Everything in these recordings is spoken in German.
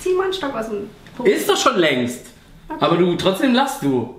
zieh mal einen Stock aus dem Po. Ist doch schon längst. Okay. Aber du, trotzdem lachst du.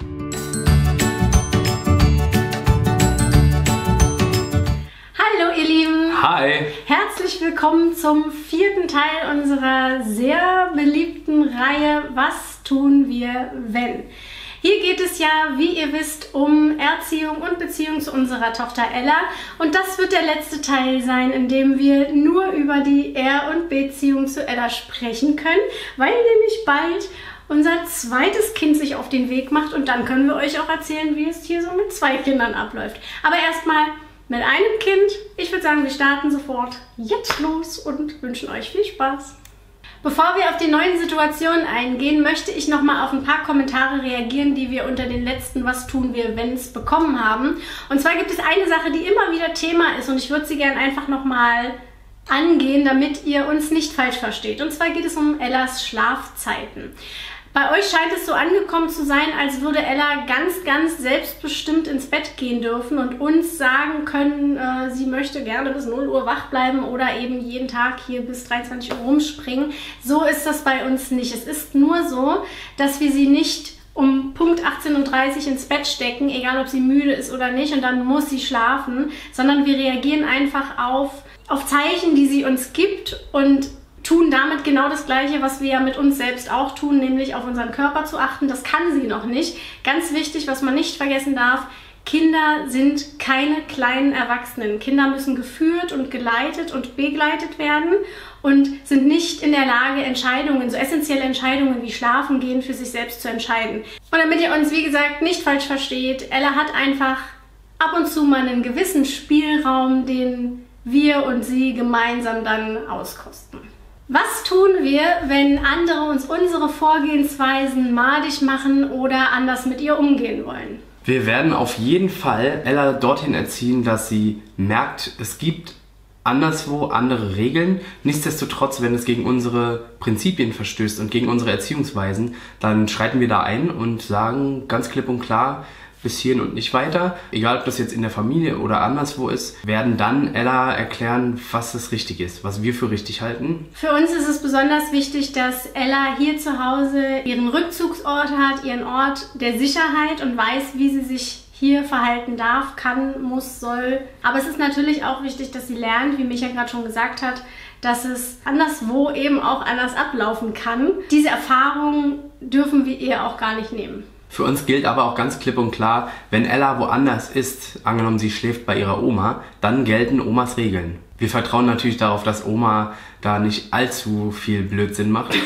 Hallo ihr Lieben. Hi. Herzlich willkommen zum 4. Teil unserer sehr beliebten Reihe Was tun wir, wenn? Hier geht es ja, wie ihr wisst, um Erziehung und Beziehung zu unserer Tochter Ella. Und das wird der letzte Teil sein, in dem wir nur über die Er- und Beziehung zu Ella sprechen können, weil nämlich bald unser zweites Kind sich auf den Weg macht und dann können wir euch auch erzählen, wie es hier so mit 2 Kindern abläuft. Aber erstmal mit einem Kind. Ich würde sagen, wir starten sofort jetzt los und wünschen euch viel Spaß. Bevor wir auf die neuen Situationen eingehen, möchte ich nochmal auf ein paar Kommentare reagieren, die wir unter den letzten Was tun wir, wenn's bekommen haben. Und zwar gibt es eine Sache, die immer wieder Thema ist und ich würde sie gerne einfach nochmal angehen, damit ihr uns nicht falsch versteht. Und zwar geht es um Ellas Schlafzeiten. Bei euch scheint es so angekommen zu sein, als würde Ella ganz selbstbestimmt ins Bett gehen dürfen und uns sagen können, sie möchte gerne bis 0 Uhr wach bleiben oder eben jeden Tag hier bis 23 Uhr rumspringen. So ist das bei uns nicht. Es ist nur so, dass wir sie nicht um Punkt 18:30 Uhr ins Bett stecken, egal ob sie müde ist oder nicht, und dann muss sie schlafen, sondern wir reagieren einfach auf Zeichen, die sie uns gibt und tun damit genau das Gleiche, was wir ja mit uns selbst auch tun, nämlich auf unseren Körper zu achten. Das kann sie noch nicht. Ganz wichtig, was man nicht vergessen darf, Kinder sind keine kleinen Erwachsenen. Kinder müssen geführt und geleitet und begleitet werden und sind nicht in der Lage, Entscheidungen, so essentielle Entscheidungen wie Schlafen gehen, für sich selbst zu entscheiden. Und damit ihr uns, wie gesagt, nicht falsch versteht, Ella hat einfach ab und zu mal einen gewissen Spielraum, den wir und sie gemeinsam dann auskosten. Was tun wir, wenn andere uns unsere Vorgehensweisen madig machen oder anders mit ihr umgehen wollen? Wir werden auf jeden Fall Ella dorthin erziehen, dass sie merkt, es gibt anderswo andere Regeln. Nichtsdestotrotz, wenn es gegen unsere Prinzipien verstößt und gegen unsere Erziehungsweisen, dann schreiten wir da ein und sagen ganz klipp und klar, bis hierhin und nicht weiter. Egal, ob das jetzt in der Familie oder anderswo ist, werden dann Ella erklären, was das richtig ist, was wir für richtig halten. Für uns ist es besonders wichtig, dass Ella hier zu Hause ihren Rückzugsort hat, ihren Ort der Sicherheit und weiß, wie sie sich hier verhalten darf, kann, muss, soll. Aber es ist natürlich auch wichtig, dass sie lernt, wie Micha gerade schon gesagt hat, dass es anderswo eben auch anders ablaufen kann. Diese Erfahrung dürfen wir ihr auch gar nicht nehmen. Für uns gilt aber auch ganz klipp und klar, wenn Ella woanders ist, angenommen sie schläft bei ihrer Oma, dann gelten Omas Regeln. Wir vertrauen natürlich darauf, dass Oma da nicht allzu viel Blödsinn macht.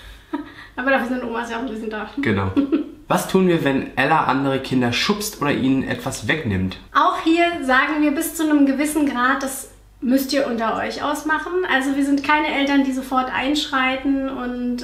Aber dafür sind Omas ja auch ein bisschen da. Genau. Was tun wir, wenn Ella andere Kinder schubst oder ihnen etwas wegnimmt? Auch hier sagen wir bis zu einem gewissen Grad, das müsst ihr unter euch ausmachen. Also wir sind keine Eltern, die sofort einschreiten und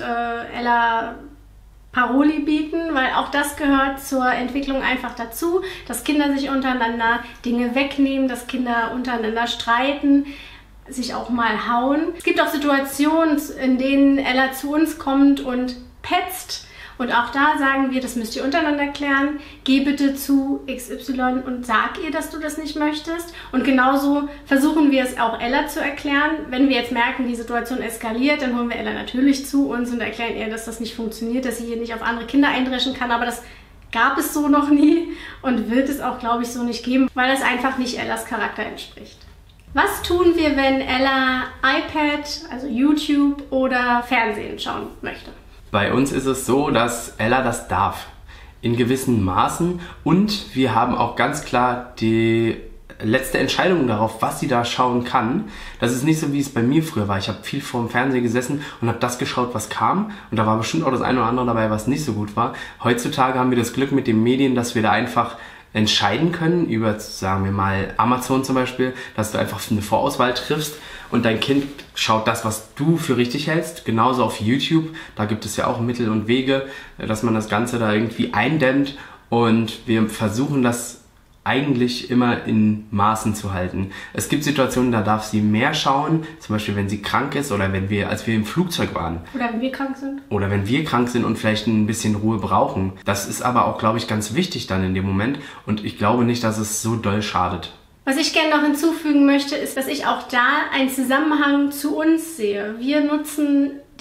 Ella Paroli bieten, weil auch das gehört zur Entwicklung einfach dazu, dass Kinder sich untereinander Dinge wegnehmen, dass Kinder untereinander streiten, sich auch mal hauen. Es gibt auch Situationen, in denen Ella zu uns kommt und petzt. Und auch da sagen wir, das müsst ihr untereinander klären. Geh bitte zu XY und sag ihr, dass du das nicht möchtest. Und genauso versuchen wir es auch Ella zu erklären. Wenn wir jetzt merken, die Situation eskaliert, dann holen wir Ella natürlich zu uns und erklären ihr, dass das nicht funktioniert, dass sie hier nicht auf andere Kinder eindreschen kann. Aber das gab es so noch nie und wird es auch, glaube ich, so nicht geben, weil es einfach nicht Ellas Charakter entspricht. Was tun wir, wenn Ella iPad, also YouTube oder Fernsehen schauen möchte? Bei uns ist es so, dass Ella das darf, in gewissen Maßen, und wir haben auch ganz klar die letzte Entscheidung darauf, was sie da schauen kann. Das ist nicht so, wie es bei mir früher war. Ich habe viel vor dem Fernseher gesessen und habe das geschaut, was kam, und da war bestimmt auch das eine oder andere dabei, was nicht so gut war. Heutzutage haben wir das Glück mit den Medien, dass wir da einfach entscheiden können, über, sagen wir mal, Amazon zum Beispiel, dass du einfach eine Vorauswahl triffst und dein Kind schaut das, was du für richtig hältst. Genauso auf YouTube, da gibt es ja auch Mittel und Wege, dass man das Ganze da irgendwie eindämmt, und wir versuchen das eigentlich immer in Maßen zu halten. Es gibt Situationen, da darf sie mehr schauen, zum Beispiel wenn sie krank ist oder als wir im Flugzeug waren. Oder wenn wir krank sind. Oder wenn wir krank sind und vielleicht ein bisschen Ruhe brauchen. Das ist aber auch, glaube ich, ganz wichtig dann in dem Moment, und ich glaube nicht, dass es so doll schadet. Was ich gerne noch hinzufügen möchte, ist, dass ich auch da einen Zusammenhang zu uns sehe. Wir nutzen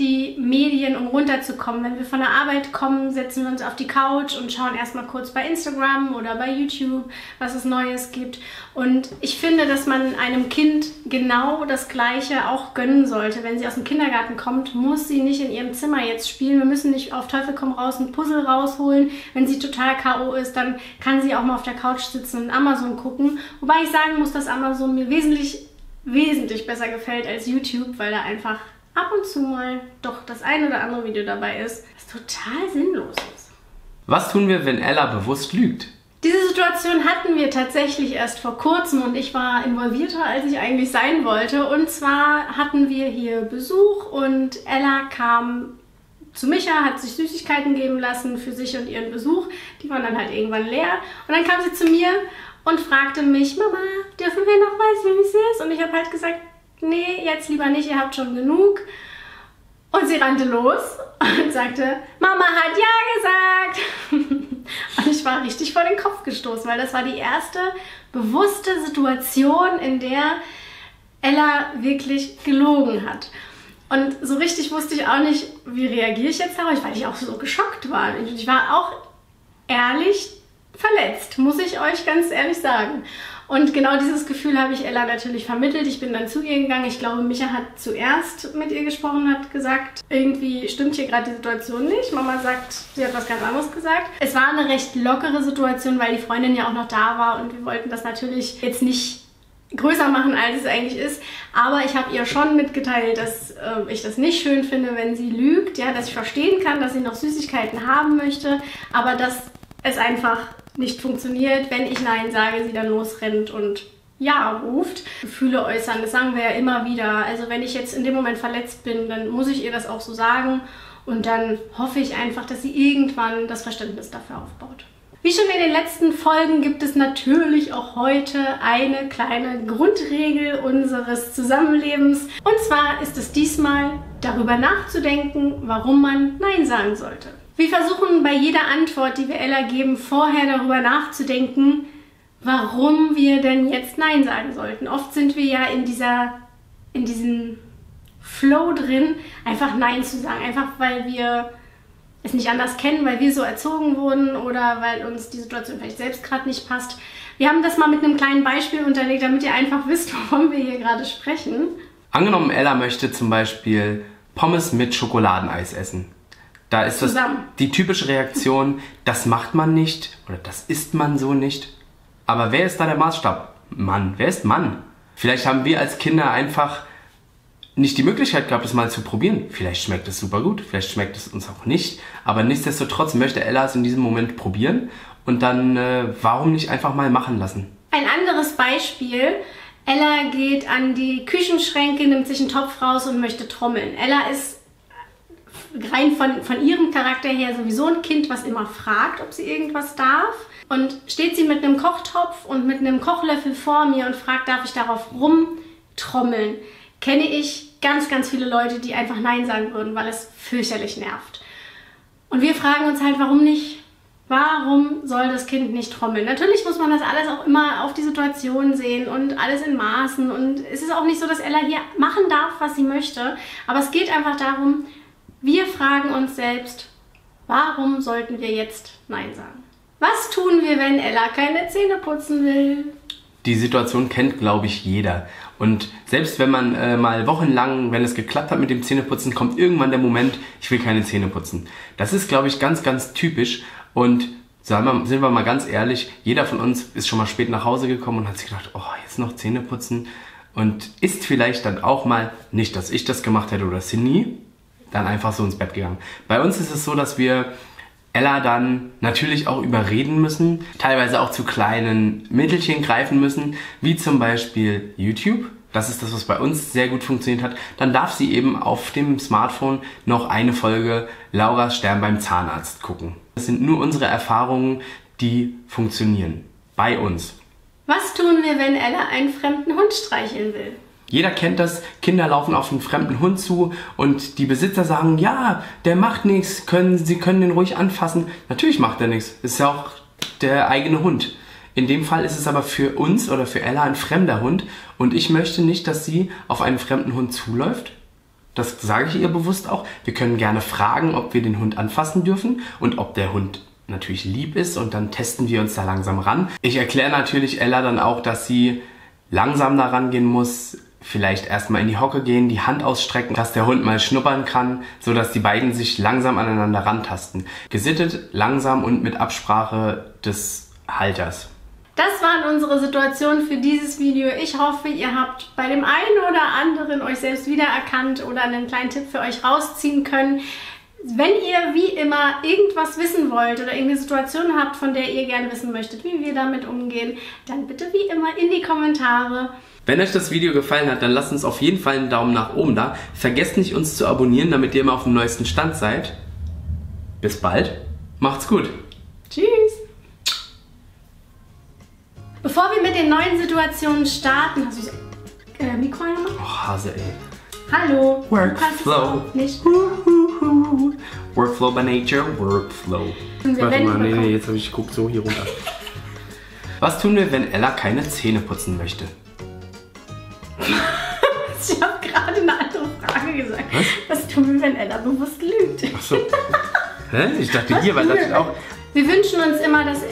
die Medien, um runterzukommen. Wenn wir von der Arbeit kommen, setzen wir uns auf die Couch und schauen erstmal kurz bei Instagram oder bei YouTube, was es Neues gibt. Und ich finde, dass man einem Kind genau das Gleiche auch gönnen sollte. Wenn sie aus dem Kindergarten kommt, muss sie nicht in ihrem Zimmer jetzt spielen. Wir müssen nicht auf Teufel komm raus ein Puzzle rausholen. Wenn sie total K.O. ist, dann kann sie auch mal auf der Couch sitzen und Amazon gucken. Wobei ich sagen muss, dass Amazon mir wesentlich besser gefällt als YouTube, weil da einfach ab und zu mal doch das ein oder andere Video dabei ist, das total sinnlos ist. Was tun wir, wenn Ella bewusst lügt? Diese Situation hatten wir tatsächlich erst vor kurzem und ich war involvierter, als ich eigentlich sein wollte. Und zwar hatten wir hier Besuch und Ella kam zu Micha, hat sich Süßigkeiten geben lassen für sich und ihren Besuch. Die waren dann halt irgendwann leer. Und dann kam sie zu mir und fragte mich, Mama, dürfen wir noch was Süßes? Und ich habe halt gesagt, nee, jetzt lieber nicht, ihr habt schon genug. Und sie rannte los und sagte, Mama hat ja gesagt. Und ich war richtig vor den Kopf gestoßen, weil das war die erste bewusste Situation, in der Ella wirklich gelogen hat. Und so richtig wusste ich auch nicht, wie reagiere ich jetzt darauf, weil ich auch so geschockt war. Ich war auch ehrlich verletzt, muss ich euch ganz ehrlich sagen. Und genau dieses Gefühl habe ich Ella natürlich vermittelt. Ich bin dann zu ihr gegangen. Ich glaube, Micha hat zuerst mit ihr gesprochen, hat gesagt, irgendwie stimmt hier gerade die Situation nicht. Mama sagt, sie hat was ganz anderes gesagt. Es war eine recht lockere Situation, weil die Freundin ja auch noch da war und wir wollten das natürlich jetzt nicht größer machen, als es eigentlich ist. Aber ich habe ihr schon mitgeteilt, dass ich das nicht schön finde, wenn sie lügt. Ja, dass ich verstehen kann, dass sie noch Süßigkeiten haben möchte, aber dass es einfach nicht funktioniert, wenn ich Nein sage, sie dann losrennt und Ja ruft. Gefühle äußern, das sagen wir ja immer wieder. Also wenn ich jetzt in dem Moment verletzt bin, dann muss ich ihr das auch so sagen und dann hoffe ich einfach, dass sie irgendwann das Verständnis dafür aufbaut. Wie schon in den letzten Folgen gibt es natürlich auch heute eine kleine Grundregel unseres Zusammenlebens. Und zwar ist es diesmal, darüber nachzudenken, warum man Nein sagen sollte. Wir versuchen bei jeder Antwort, die wir Ella geben, vorher darüber nachzudenken, warum wir denn jetzt Nein sagen sollten. Oft sind wir ja in diesem Flow drin, einfach Nein zu sagen. Einfach weil wir es nicht anders kennen, weil wir so erzogen wurden oder weil uns die Situation vielleicht selbst gerade nicht passt. Wir haben das mal mit einem kleinen Beispiel unterlegt, damit ihr einfach wisst, wovon wir hier gerade sprechen. Angenommen, Ella möchte zum Beispiel Pommes mit Schokoladeneis essen. Da ist das die typische Reaktion, das macht man nicht oder das isst man so nicht. Aber wer ist da der Maßstab? Mann. Wer ist Mann? Vielleicht haben wir als Kinder einfach nicht die Möglichkeit gehabt, es mal zu probieren. Vielleicht schmeckt es super gut, vielleicht schmeckt es uns auch nicht. Aber nichtsdestotrotz möchte Ella es in diesem Moment probieren und dann warum nicht einfach mal machen lassen? Ein anderes Beispiel. Ella geht an die Küchenschränke, nimmt sich einen Topf raus und möchte trommeln. Ella ist rein von ihrem Charakter her sowieso ein Kind, was immer fragt, ob sie irgendwas darf. Und steht sie mit einem Kochtopf und mit einem Kochlöffel vor mir und fragt, darf ich darauf rumtrommeln, kenne ich ganz, ganz viele Leute, die einfach Nein sagen würden, weil es fürchterlich nervt. Und wir fragen uns halt, warum nicht? Warum soll das Kind nicht trommeln? Natürlich muss man das alles auch immer auf die Situation sehen und alles in Maßen. Und es ist auch nicht so, dass Ella hier machen darf, was sie möchte. Aber es geht einfach darum, wir fragen uns selbst, warum sollten wir jetzt Nein sagen? Was tun wir, wenn Ella keine Zähne putzen will? Die Situation kennt, glaube ich, jeder. Und selbst wenn man mal wochenlang, wenn es geklappt hat mit dem Zähneputzen, kommt irgendwann der Moment, ich will keine Zähne putzen. Das ist, glaube ich, ganz, ganz typisch. Und sind wir mal ganz ehrlich, jeder von uns ist schon mal spät nach Hause gekommen und hat sich gedacht, oh, jetzt noch Zähne putzen. Und ist vielleicht dann auch mal, nicht, dass ich das gemacht hätte oder Cindy, dann einfach so ins Bett gegangen. Bei uns ist es so, dass wir Ella dann natürlich auch überreden müssen, teilweise auch zu kleinen Mittelchen greifen müssen, wie zum Beispiel YouTube. Das ist das, was bei uns sehr gut funktioniert hat. Dann darf sie eben auf dem Smartphone noch eine Folge Lauras Stern beim Zahnarzt gucken. Das sind nur unsere Erfahrungen, die funktionieren. Bei uns. Was tun wir, wenn Ella einen fremden Hund streicheln will? Jeder kennt das, Kinder laufen auf einen fremden Hund zu und die Besitzer sagen, ja, der macht nichts, Sie können den ruhig anfassen. Natürlich macht er nichts, ist ja auch der eigene Hund. In dem Fall ist es aber für uns oder für Ella ein fremder Hund und ich möchte nicht, dass sie auf einen fremden Hund zuläuft Das sage ich ihr bewusst auch. Wir können gerne fragen, ob wir den Hund anfassen dürfen und ob der Hund natürlich lieb ist und dann testen wir uns da langsam ran. Ich erkläre natürlich Ella dann auch, dass sie langsam da rangehen muss, vielleicht erstmal in die Hocke gehen, die Hand ausstrecken, dass der Hund mal schnuppern kann, sodass die beiden sich langsam aneinander rantasten. Gesittet, langsam und mit Absprache des Halters. Das waren unsere Situationen für dieses Video. Ich hoffe, ihr habt bei dem einen oder anderen euch selbst wiedererkannt oder einen kleinen Tipp für euch rausziehen können. Wenn ihr wie immer irgendwas wissen wollt oder irgendeine Situation habt, von der ihr gerne wissen möchtet, wie wir damit umgehen, dann bitte wie immer in die Kommentare. Wenn euch das Video gefallen hat, dann lasst uns auf jeden Fall einen Daumen nach oben da. Vergesst nicht, uns zu abonnieren, damit ihr immer auf dem neuesten Stand seid. Bis bald. Macht's gut. Tschüss. Bevor wir mit den neuen Situationen starten, hast du das Mikro angemacht? Oh, Hase, ey. Hallo. Workflow. Nicht. Workflow by nature, Workflow. Warte mal, nee, jetzt habe ich geguckt, so hier runter. Was tun wir, wenn Ella keine Zähne putzen möchte? Ich habe gerade eine andere Frage gesagt. Was tun wir, wenn Ella bewusst lügt? Achso. Hä? Ich dachte hier, weil das steht auch... Wir wünschen uns immer, dass...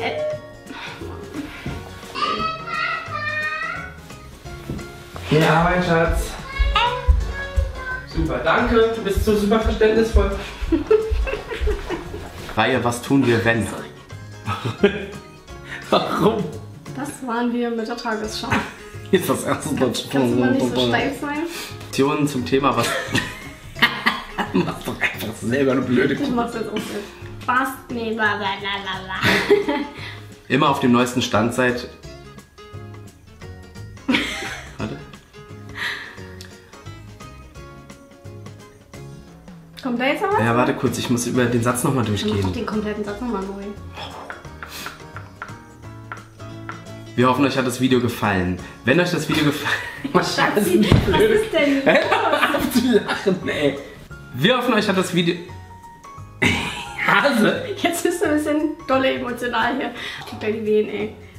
Ja, mein Schatz. Super, danke. Du bist so super verständnisvoll. Reihe, was tun wir, wenn? Warum? Das waren wir mit der Tagesschau. Hier ist das erste Deutsch. Kannst du mal nicht so steif sein? Situationen zum Thema, was... Mach doch einfach selber eine blöde Ich mach's jetzt auch so. Was? Nee, blablabla. Immer auf dem neuesten Stand seid. Warte. Kommt da jetzt noch was? Ja, warte kurz, ich muss über den Satz nochmal Ich mach durchgehen. doch den kompletten Satz nochmal neu. Wir hoffen, euch hat das Video gefallen. Wenn euch das Video gefallen Schatzi, was ist denn? Hör auf zu lachen, ey. Wir hoffen, euch hat das Video... Hase! Jetzt ist er ein bisschen dolle emotional hier. Ich krieg gleich die Wehen, ey.